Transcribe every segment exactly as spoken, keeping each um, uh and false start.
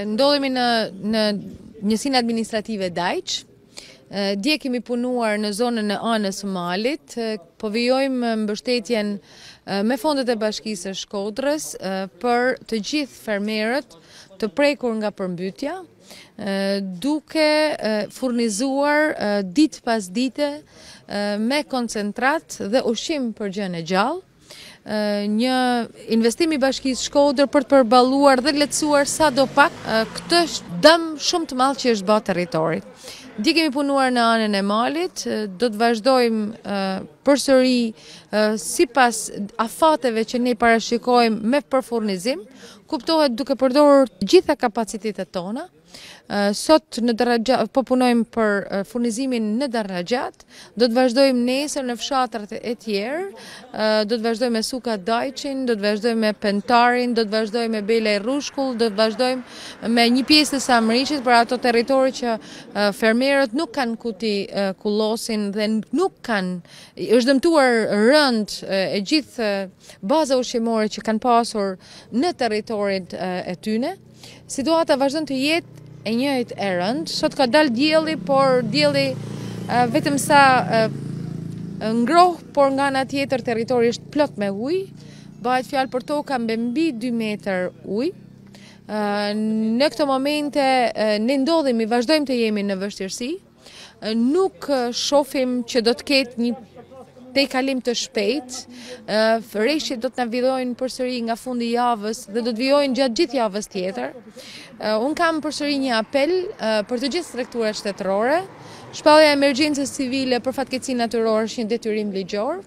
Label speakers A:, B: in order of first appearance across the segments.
A: ndodhemi në, në Njësinë Administrative Dajçit. Dje kemi punuar në zonën e anës së Malit, po vijojmë mbështetjen me fondet e Bashkisë Shkodrës për të gjithë fermerët të prekur nga përmbytja, duke furnizuar ditë pas dite me koncentrat dhe ushqim për gjënë e gjallë, një investim i Bashkisë Shkodër për të përballuar dhe lehtësuar sadopak këtë dëm shumë të madh që është bërë territorit. Dje kemi punuar në anën e Malit, do të vazhdojmë uh, përsëri uh, sipas afateve që ne parashikojmë me përfurnizim, kuptohet duke përdorur gjitha kapacitetet tona. Uh, sot në Dajçit po punojmë për uh, furnizimin në Dajçit, do të vazhdojmë nesër në fshatrat e tjerë, uh, do të vazhdojmë me Suka Dajçin, do të vazhdojmë me Pentarin, do të vazhdojmë me Belaj Rrushkull, do të vazhdojmë me një pjesë të Samriqit për ato territori që uh, fermerët nuk kanë kuti uh, kullosin dhe nuk kanë, është dëmtuar rënd uh, e gjithë uh, baza ushqimore që kanë pasur në territorit uh, e tyne. Situata vazhdon të jetë e njëjtë e rënd. Sot ka dalë dielli, por dielli uh, vetëm sa uh, ngroh, por nga ana tjetër territori është plot me ujë. Bëhet fjalë për toka mbi dy metër ujë. Uh, në këto momente uh, ne ndodhemi, vazhdojmë të jemi në vështirësi. Uh, nuk uh, shohim që do të ketë një te kalim të shpejt, uh, rreshtit do të na vijojnë përsëri nga fundi i javës dhe do të vijojnë gjatë gjithë javës tjetër. Uh, unë kam përsëri një apel uh, për të gjithë strukturat shtetërore. Shpallja e emergjencës civile për fatkeqësinë natyrore është një detyrim ligjor.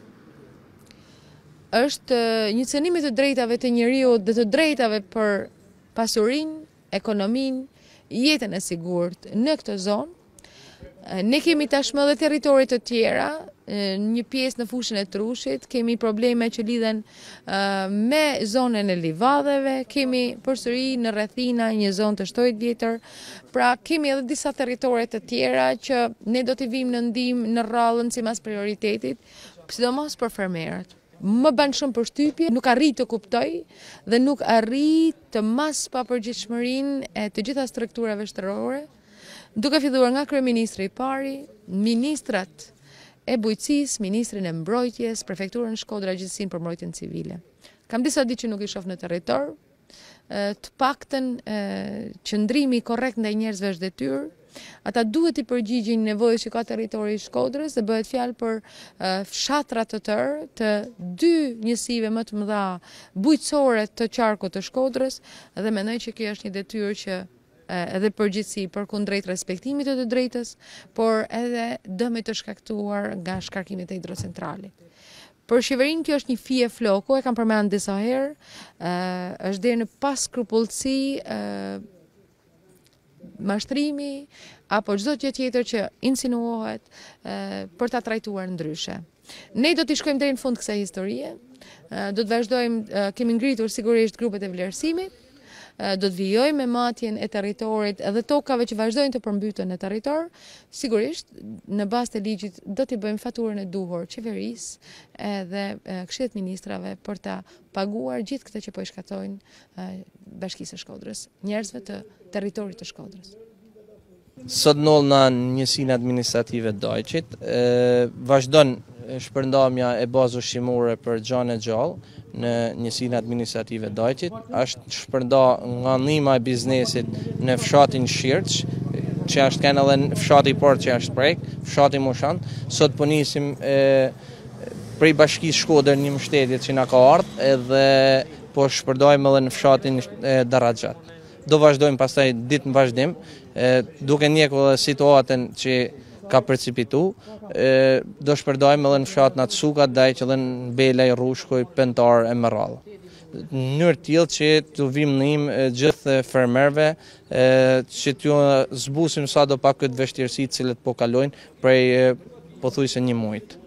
A: Është uh, një cënim i të drejtave të njeriut dhe të drejtave për pasurinë, ekonominë, jetën e sigurt në këtë zonë. Ne kemi tashmë dhe territorit të tjera, një pjesë në fushën e Trushit, kemi probleme që lidhen me zonën e livadheve, kemi përsëri në rrethina një zonë të shtojtë vjetër, pra kemi edhe disa territoret të tjera që ne do t'i vim në ndihmë në rrallën sipas prioritetit, sidomos për fermerët. Më ban shumë përshtypje, nuk arrit të kuptoj dhe nuk arrit të mas papërgjithshmërinë e të gjitha strukturave shtetërore, duke filluar nga kryeministri i pari, ministrat e bujqësisë, ministrin e mbrojtjes, prefekturën Shkodra, Agjentësinë për mbrojtjen civile. Kam disa ditë që nuk i shoh në territor, të paktën qëndrimi korrekt ndaj njerëzve është detyrë. Ata duhet i përgjigjin nevojës që ka territori i Shkodrës dhe bëhet fjalë për fshatra të tërë të dy njësive më të mëdha bujqësore të qarkut të Shkodrës dhe mendoj që kjo është një detyrë që edhe përgjithësi për kundrejt respektimit të të drejtës, por edhe dëmit të shkaktuar nga shkarkimit e hidrocentralit. Për qeverinë kjo është një fije floku, e kam përmendur disa herë, është deri në paskrupullsi, mashtrimi apo çdo gjë tjetër që insinuohet për ta trajtuar ndryshe. Ne do t'i shkojmë deri në fund kësaj historie, do të vazhdojmë, kemi ngritur sigurisht grupet e vlerësimit, do të vijojmë me matjen e territorit edhe tokave që vazhdojnë të përmbyten në territor, sigurisht në bazë të ligjit do t'i bëjmë faturën e duhur qeverisë edhe këshillit ministrave për ta paguar gjithë këtë që po i shkatojnë Bashkisë Shkodrës, njerëzve të territorit të Shkodrës.
B: Sot noll në Njësinë Administrative Dajçit, vazhdon shpërndamja e bazë ushqimore për gjënë e gjallë në Njësinë Administrative Dajçit. Është shpërnda nga ndihma e biznesit në fshatin Shirç, që është kanë edhe në fshati i parë që është prek, fshati Mushan. Sot po nisim prej Bashkisë Shkodër një mbështetje që na ka ardhur edhe po shpërdajmë edhe në fshatin e Dajçit. Do vazhdojmë pastaj ditë në vazhdim, duke ndjekur edhe situatën që ka precipitu, do shpërdajmë edhe në fshatin atë Suka Dajçit edhe në Belaj Rrushkull, Pentar e Merrall. Në mënyrë tillë që të vim ndihmë gjithë fermerëve, që t'ju zbusim sadopak këtë vështirësi të cilët po kalojnë prej pothuajse një muajit.